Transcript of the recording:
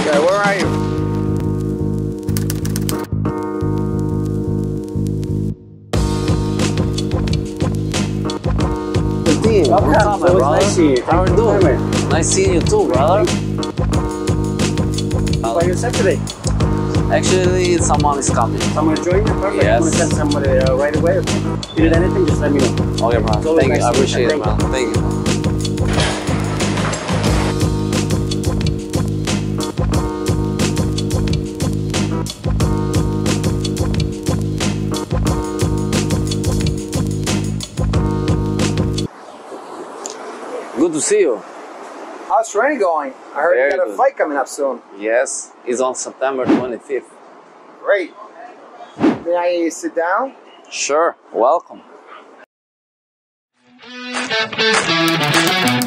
Okay, where are you? What's up, man, brother? Nice seeing you. How are you doing? Nice seeing you too, brother. By yourself today? Actually, someone is coming. Someone is joining you? Perfect. Yes. I'm going to send somebody right away. Okay. If you need anything, just let me know. Okay, man. Thank you. I appreciate it, man. Thank you. Good to see you. How's training going? I heard Very you got a good. fight coming up soon. Yes, it's on September 25th. Great. May I sit down? Sure, welcome.